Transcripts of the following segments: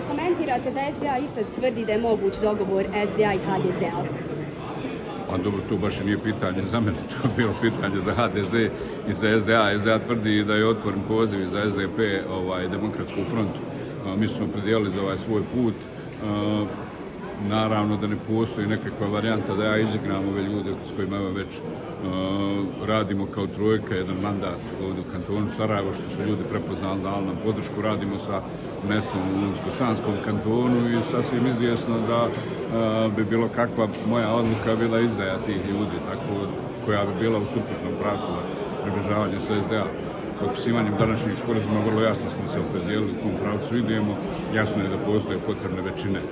komentirate da SDA i sad tvrdi da je moguć dogovor SDA i HDZ-a? Pa dobro, to baš nije pitanje za mene, to je bilo pitanje za HDZ i za SDA. SDA tvrdi da je otvoren poziv za SDP, Demokratsku frontu. Mi smo predijelili za ovaj svoj put. Naravno da ne postoji nekakva varijanta da ja izigram ove ljude s kojima već radimo kao trojka, jedan mandat ovdje u kantonu Sarajevo, što su ljudi prepoznali, dali nam podršku. Radimo sa Nesom u Unsko-Sanskom kantonu i sasvim izvjesno da bi bilo kakva moja odluka bila izdaja tih ljudi, tako koja bi bila u suprotnom pravcu približavanja sa SDA. Potpisivanjem današnjih sporazuma vrlo jasno smo se opredijelili u kom pravcu idemo. Jasno je da postoje potrebne većine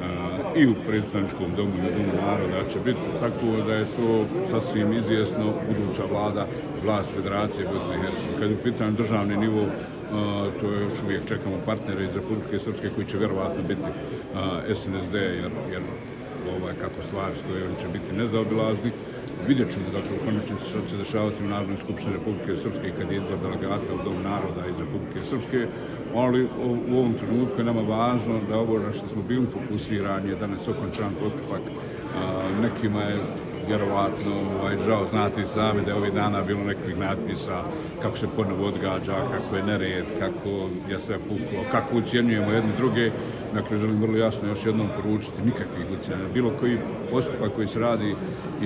i u predstavničkom domu i u Domu naroda će biti, tako da je to sasvim izvjesno buduća vlada, vlast Federacije Bosne i Hercegovine. Kad je u pitanju državni nivo, to je još uvijek čekamo partnere iz Republike Srpske koji će vjerovatno biti SNSD, jer kako stvari stoje, oni će biti nezaobilazni. Vidjet ćemo dakle u konačnici što će se dešavati u Narodnoj skupštini Republike Srpske kad je izbor delegata u Dom naroda iz Republike Srpske, ali u ovom trenutku je nama važno da ovo na što smo bili fokusirani je danas okončan postupak. Nekima je vjerovatno žao, znate i sami da je ovih dana bilo nekih natpisa kako se ponovo odgađa, kako je nered, kako je sve puklo, kako ucjenjujemo jedni druge. Dakle, želim vrlo jasno još jednom poručiti nikakvih ucjena. Bilo koji postupak koji se radi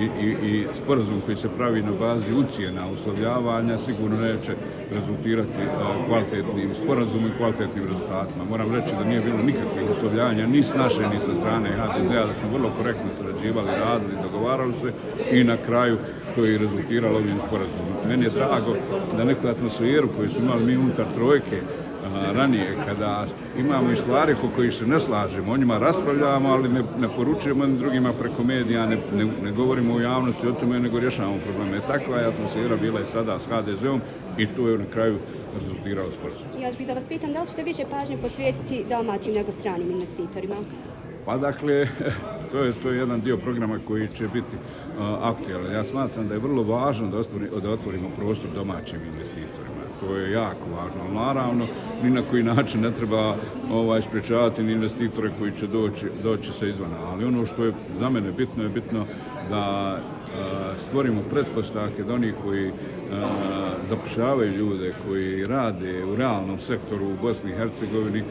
i sporazum koji se pravi na bazi ucjena, uslovljavanja, sigurno neće rezultirati kvalitetnim sporazumom i kvalitetnim rezultatima. Moram reći da nije bilo nikakvih uslovljavanja ni s naše, ni sa strane HDZ-a, da smo vrlo korektno surađivali, radili, dogovarali se i na kraju to je i rezultiralo ovim sporazumom. Meni je drago da neku atmosferu koju smo imali mi unutar trojke ranije, kada imamo i stvari po kojih se ne slažemo, o njima raspravljamo, ali ne poručujemo drugima preko medija, ne govorimo u javnosti o tome, nego rješavamo probleme. Takva je atmosfera bila i sada s HDZ-om i to je na kraju rezultiralo sporazum. Ja bih da vas pitam, da li ćete više pažnje posvetiti domaćim nego stranim investitorima? Pa dakle, to je jedan dio programa koji će biti aktualan. Ja smatram da je vrlo važno da otvorimo prostor domaćim investitorima. To je jako važno. Naravno, ni na koji način ne treba sprječavati ni investitore koji će doći sa izvana. Ali ono što je za mene bitno je bitno da stvorimo pretpostavke da oni koji zapošljavaju ljude, koji rade u realnom sektoru u Bosni i Hercegovini,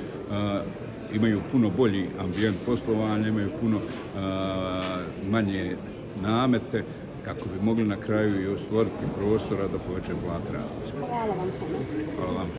imaju puno bolji ambijent poslovanja, imaju puno manje namete kako bi mogli na kraju i stvoriti prostora da povećaju plate radnicima. Hvala vam. Hvala vam.